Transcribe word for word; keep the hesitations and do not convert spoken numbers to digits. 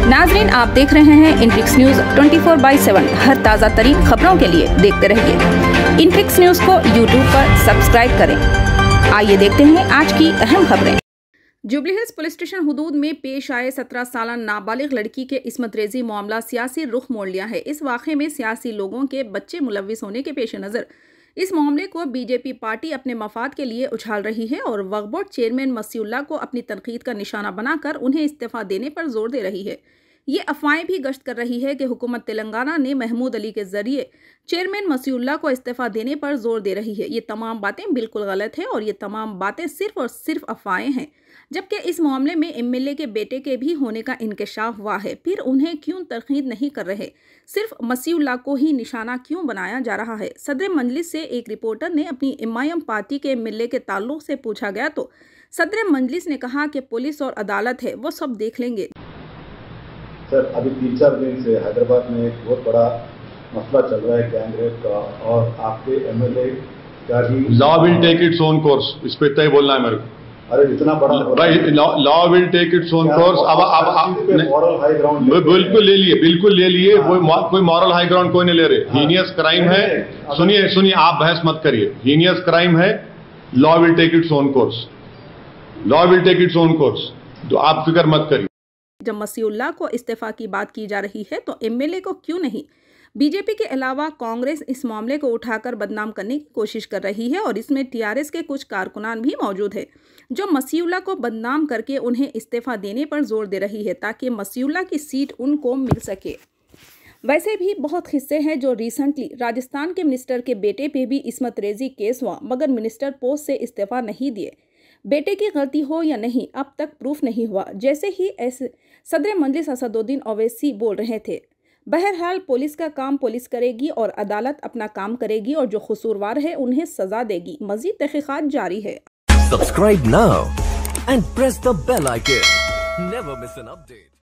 नाजरीन, आप देख रहे हैं Inflix news twenty four by seven. हर ताज़ा तरीन खबरों के लिए देखते रहिए इनफ्लिक्स न्यूज को यूट्यूब पर सब्सक्राइब करें। आइए देखते हैं आज की अहम खबरें। जुबली हिल्स पुलिस स्टेशन हुदूद में पेश आए सत्रह साल नाबालिग लड़की के इस्मत रेजी मामला सियासी रुख मोड़ लिया है। इस वाक़े में सियासी लोगों के बच्चे मुलविस होने के पेश नज़र इस मामले को बीजेपी पार्टी अपने मफाद के लिए उछाल रही है और वक्फ बोर्ड चेयरमैन मसीउल्लाह को अपनी तनकीद का निशाना बनाकर उन्हें इस्तीफा देने पर जोर दे रही है। ये अफवाहें भी गश्त कर रही है कि हुकूमत तेलंगाना ने महमूद अली के जरिए चेयरमैन मसीउल्लाह को इस्तीफा देने पर जोर दे रही है। ये तमाम बातें बिल्कुल गलत है और ये तमाम बातें सिर्फ और सिर्फ अफवाहें हैं। जबकि इस मामले में एमएलए के बेटे के भी होने का इंकशाफ हुआ है, फिर उन्हें क्यों तरकीद नहीं कर रहे? सिर्फ मसीउल्लाह को ही निशाना क्यों बनाया जा रहा है? सदर मजलिस से एक रिपोर्टर ने अपनी इमाम पार्टी के एमएलए के ताल्लुक से पूछा गया तो सदर मजलिस ने कहा कि पुलिस और अदालत है, वो सब देख लेंगे। सर, अभी तीन चार दिन से हैदराबाद में एक बहुत बड़ा मसला चल रहा है गैंग रेप का, और आपके एमएलए का ही law will take its own course, इस पे तय बोलना है मेरे को। अरे इतना बड़ा भाई, law will take its own course. अब अब अब मॉरल हाई ग्राउंड बिल्कुल ले लिए, बिल्कुल ले लिए। कोई मॉरल हाई ग्राउंड कोई नहीं ले रहे। हीनियस क्राइम है। सुनिए सुनिए, आप बहस मत करिए। हीनियस क्राइम है। Law will take its own course, law will take its own course, तो आप फिक्र मत करिए। जब मसीउल्लाह को इस्तीफा की बात की जा रही है तो एमएलए को क्यों नहीं? बीजेपी के अलावा कांग्रेस इस मामले को उठाकर बदनाम करने की कोशिश कर रही है और इसमें टीआरएस के कुछ कारकुनान भी मौजूद है जो मसीउल्लाह को बदनाम करके उन्हें इस्तीफा देने पर जोर दे रही है ताकि मसीउल्लाह की सीट उनको मिल सके। वैसे भी बहुत किस्से हैं जो रिसेंटली राजस्थान के मिनिस्टर के बेटे पे भी इस्मत रेजी केस हुआ, मगर मिनिस्टर पोस्ट से इस्तीफा नहीं दिए। बेटे की गलती हो या नहीं, अब तक प्रूफ नहीं हुआ, जैसे ही ऐसे सदर मजलिस असदुद्दीन ओवैसी बोल रहे थे। बहरहाल पुलिस का काम पुलिस करेगी और अदालत अपना काम करेगी और जो कसूरवार है उन्हें सजा देगी। मजीद तहकीकात जारी है। Subscribe now and press the bell icon, never miss an update.